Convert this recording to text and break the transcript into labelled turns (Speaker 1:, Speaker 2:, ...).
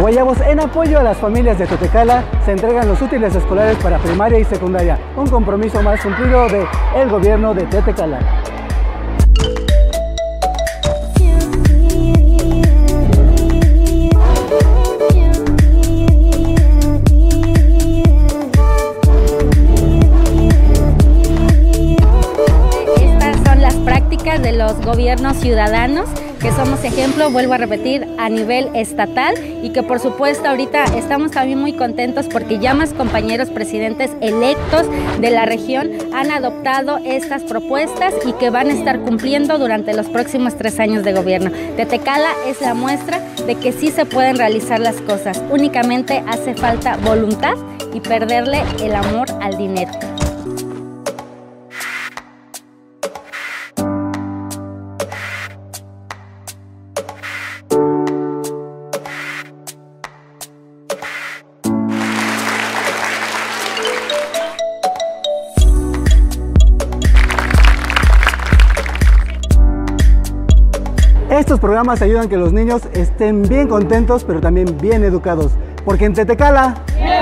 Speaker 1: Guayabos, en apoyo a las familias de Tetecala, se entregan los útiles escolares para primaria y secundaria, un compromiso más cumplido del gobierno de Tetecala.
Speaker 2: De los gobiernos ciudadanos, que somos ejemplo, vuelvo a repetir, a nivel estatal, y que por supuesto ahorita estamos también muy contentos porque ya más compañeros presidentes electos de la región han adoptado estas propuestas y que van a estar cumpliendo durante los próximos 3 años de gobierno. Tetecala es la muestra de que sí se pueden realizar las cosas, únicamente hace falta voluntad y perderle el amor al dinero.
Speaker 1: Estos programas ayudan a que los niños estén bien contentos, pero también bien educados, porque en Tetecala